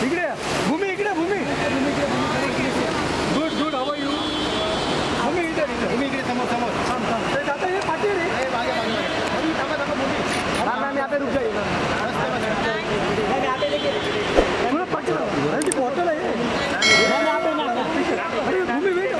इकडे भूमी इकडे Bhumi good good how are you Bhumi इधर इधर भूमी इकडे समोर समोर ते जाता ये पाठी रे मागे मागे भूमी थांबा थांबा भूमी हां मैं यहाँ पे रुक जाइएगा मैं यहाँ पे लेके पूरा पाठी अरे ये बॉटल है मैं यहाँ पे ना अरे भूमी वेट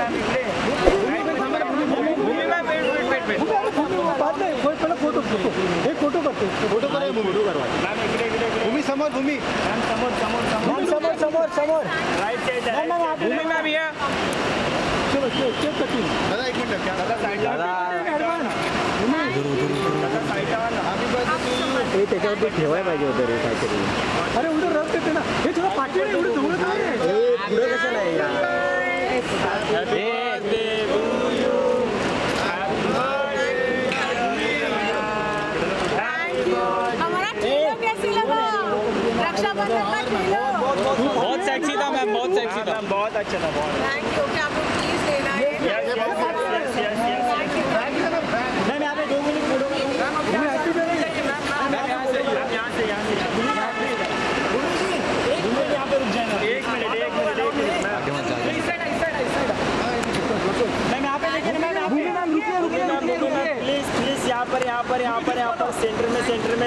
भूमी में वेट बात नहीं कोई पहले फोटो एक फोटो करते फोटो करे फोटो करवा भूमी समोर भूमी समोर समोर समोर समोर समोर समोर राइट साइड है भूमी में भी है चलो चेक करती दादा एक मिनट क्या दादा साइड दादा भूमी दादा साइड आवा अभी बस हे त्याच्यावर ठेवाय पाहिजे होतं रे काहीतरी अरे उधर रख देते ना हे थोडं पाठी रे उधर दूर आहे हे पुढे कसं नाही यार बहुत सेक्सी था मैम, बहुत सेक्सी था, बहुत अच्छा था, बहुत थैंक यू। क्या आप प्लीज लेना है मैम यहाँ पे 2 मिनट फोटो यहाँ पे रुक जाएगा 1 मिनट मैम यहाँ पे देखिए मैम रुकिए प्लीज प्लीज यहाँ पर सेंटर में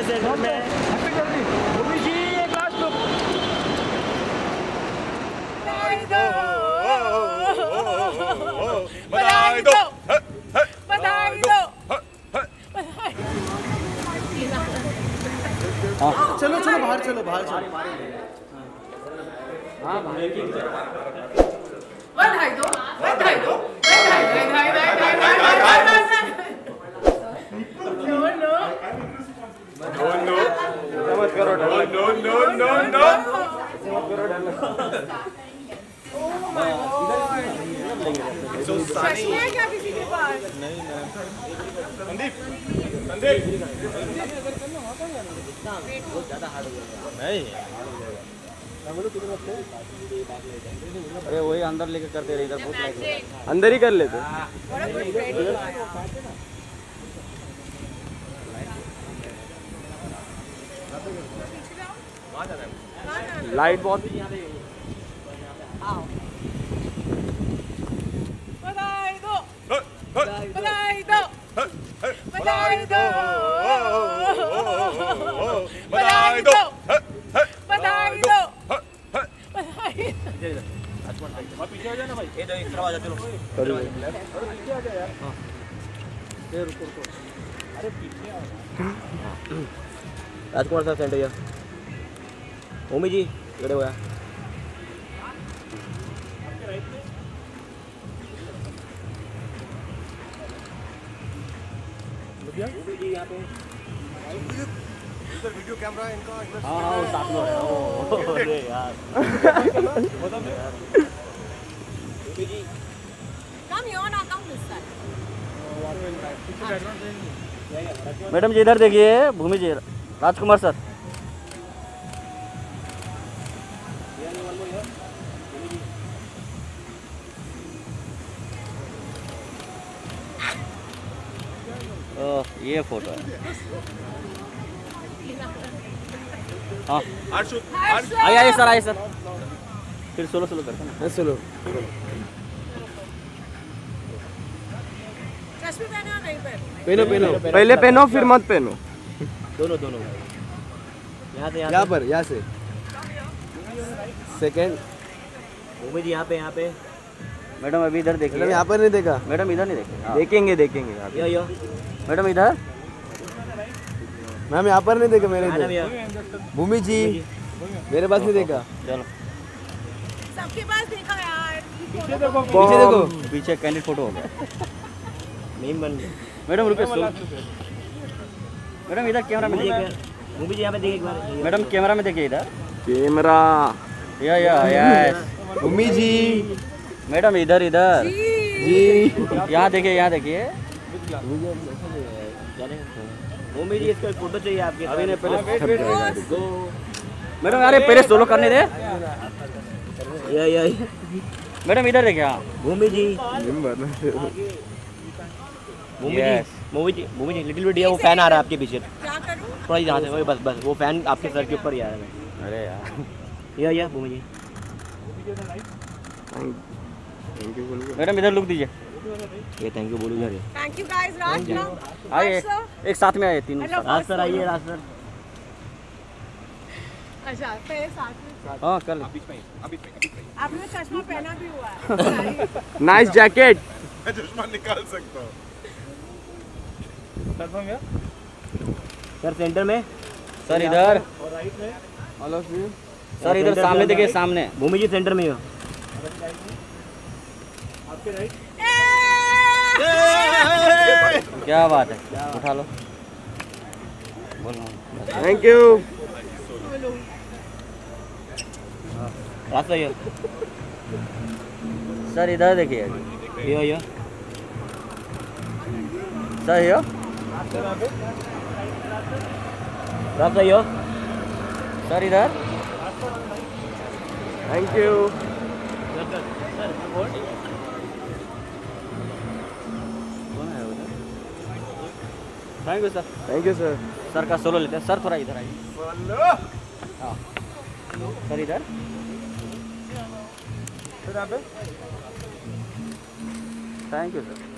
भूमि जी एक लास्ट लुक बधाई दो चलो चलो बाहर चलो हाँ बधाई दो नो चश्मे है क्या किसी के पास? संदीप अरे वही अंदर लेके करते रहे, इधर बहुत लाइट अंदर ही कर लेते लाइट बहुत बधाई दो पीछे हो जाए ना भाई, ये तो एक आवाज चलो रुको अरे पीछे राजकुमार साहब सेंटर भूमि जी इकडे बघा वीडियो कैमरा इनका हाँ वो साथ में है अरे यार Come here, now come this side. Madam ji इधर देखिए, भूमि जी, राजकुमार सर ये फोटो है हाँ आइए सर फिर सोलो करते हैं सोलो चश्मे पहने और नहीं पहने? पहनो पहले पहनो फिर मत पहनो दोनों यहाँ पर यहाँ से सेकंड भूमि जी यहाँ पे मैडम अभी इधर देखिए, यहाँ पर नहीं देखा मैडम इधर नहीं देखे, देखेंगे यो मैडम इधर मैम यहाँ पर नहीं देखा मेरे मैडम भूमि जी मेरे पास नहीं देखा चलो सबके पास देखा यार। पीछे देखो पीछे कैंडिड फोटो हो गया मीम बन गया। मैडम रुपये मैडम इधर कैमरा में देखिए, भूमि जी यहाँ पे देखिए एक बार मैडम कैमरा में देखिए इधर camera yes Bhumi ji madam इधर जी यहाँ देखिए भूमि जी इसका फोटो चाहिए आपके अभी ने पहले मैडम अरे पहले सोलो करने दे मैडम इधर देखिए हाँ भूमि जी भूमि जी लिटिल बिट वो फैन आ रहा है आपके पीछे क्या करूं? थोड़ा यहाँ से बस वो फैन आपके सर के ऊपर ही आ रहा है। अरे यार ये भूमि जी। थैंक यू बोलो। मैडम इधर लुक दीजिए। ये थैंक यू बोलो यार। Thank you guys. Raj, now. आइए Raj, sir. एक साथ में आइए तीनों। Hello, राज सर आइए, राज सर। अच्छा, फिर साथ में। हाँ कर ले। आपने चश्मा पहना भी हुआ है। Nice jacket. मैं चश्मा निकाल सकता हूँ। सर सेंटर में। सर इधर। सर इधर सामने देखिए, सामने। भूमि जी सेंटर में हो। क्या बात है, उठा लो। बोलो। Thank you. राज सर ये। सर इधर देखिए। ये सर ये। राज सर ये। सर इधर। Thank you. Thank you sir. Thank you sir. Sir का सोलो लेते हैं। सर थोड़ा इधर आइए। हाँ सर इधर। Thank you sir.